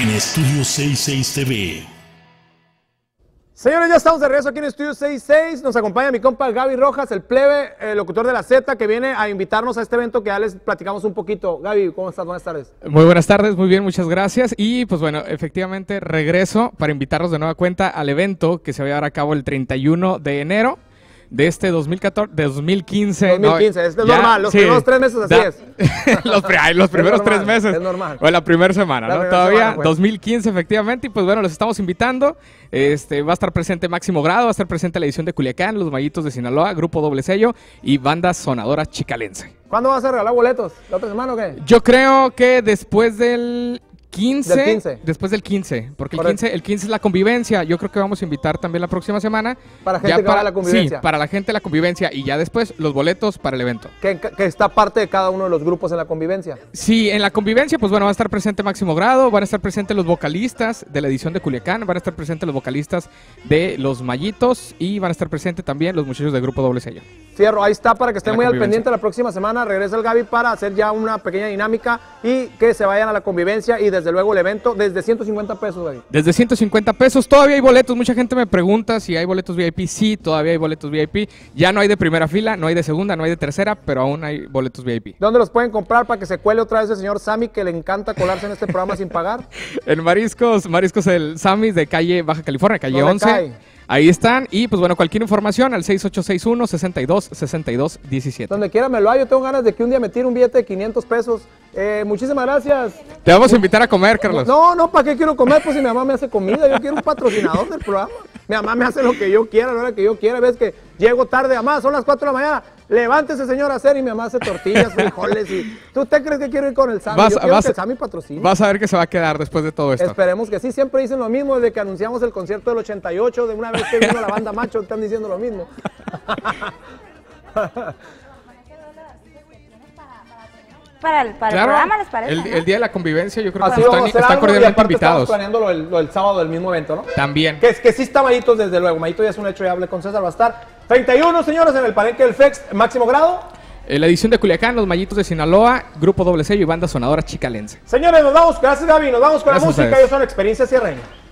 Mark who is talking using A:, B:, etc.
A: en Estudio 66 TV.
B: Señores, ya estamos de regreso aquí en Estudio 66. Nos acompaña mi compa Gaby Rojas, el plebe, el locutor de la Z, que viene a invitarnos a este evento que ya les platicamos un poquito. Gaby, ¿cómo estás? Buenas tardes.
C: Muy buenas tardes, muy bien, muchas gracias. Y pues bueno, efectivamente regreso para invitarlos de nueva cuenta al evento que se va a llevar a cabo el 31 de enero. De este 2014, de 2015.
B: 2015, no, es normal, los primeros 3 meses así es.
C: los primeros
B: normal,
C: 3 meses.
B: Es normal.
C: O la primera semana, ¿no? Todavía,
B: semana, pues.
C: 2015 efectivamente, y pues bueno, los estamos invitando. Va a estar presente Máximo Grado, va a estar presente la edición de Culiacán, Los Mayitos de Sinaloa, Grupo Doble Sello y Banda Sonadora Chicalense.
B: ¿Cuándo vas a regalar boletos? ¿La otra semana o qué?
C: Yo creo que después del 15,
B: ¿Del 15?
C: Después del 15, porque el 15 es la convivencia. Yo creo que vamos a invitar también la próxima semana.
B: Para gente que va a la convivencia.
C: Sí, para la gente de la convivencia y ya después los boletos para el evento.
B: Que está parte de cada uno de los grupos en la convivencia.
C: Sí, en la convivencia pues bueno, va a estar presente Máximo Grado, van a estar presentes los vocalistas de la edición de Culiacán, van a estar presentes los vocalistas de Los Mayitos y van a estar presentes también los muchachos del Grupo Doble Sello.
B: Fierro, ahí está para que estén muy al
C: convivencia.
B: pendiente la próxima semana. Regresa el Gaby para hacer ya una pequeña dinámica y que se vayan a la convivencia y desde luego el evento desde 150 pesos, Gaby.
C: Desde 150 pesos, todavía hay boletos, mucha gente me pregunta si hay boletos VIP, sí, todavía hay boletos VIP, ya no hay de primera fila, no hay de segunda, no hay de tercera, pero aún hay boletos VIP.
B: ¿Dónde los pueden comprar para que se cuele otra vez el señor Sammy, que le encanta colarse en este programa sin pagar?
C: En Mariscos el Sammy's de calle Baja California, calle
B: ¿Dónde
C: 11.
B: cae?
C: Ahí están, y pues bueno, cualquier información al 6861-626217.
B: Donde quiera me lo hay, yo tengo ganas de que un día me tire un billete de 500 pesos. Muchísimas gracias.
C: Te vamos a invitar a comer, Carlos.
B: No, ¿para qué quiero comer? Pues si mi mamá me hace comida, yo quiero un patrocinador del programa. Mi mamá me hace lo que yo quiera, a la hora que yo quiera. Ves que llego tarde, mamá, son las 4 de la mañana. Levántese, señor, a hacer, y mi mamá hace tortillas, frijoles. Y ¿tú te crees que quiero ir con el Sammy? Yo quiero que el Sammy patrocine.
C: Vas a ver que se va a quedar después de todo esto.
B: Esperemos que sí, siempre dicen lo mismo. Desde que anunciamos el concierto del 88, de una vez que vino la banda Macho, están diciendo lo mismo.
D: Para el programa, ¿les parece?
C: El día de la convivencia, yo creo que
B: están
C: cordialmente invitados.
B: Estamos planeando lo del sábado del mismo evento, ¿no?
C: También.
B: Que sí está Mayitos, desde luego. Mayito ya es un hecho, ya hablé con César, va a estar 31, señores, en el palenque del FEX, Máximo Grado.
C: La edición de Culiacán, Los Mayitos de Sinaloa, Grupo Doble Sello y Banda Sonadora Chicalense.
B: Señores, nos vamos, gracias Gaby, nos vamos con
C: Gracias
B: la música, ellos son Experiencia Sierreña.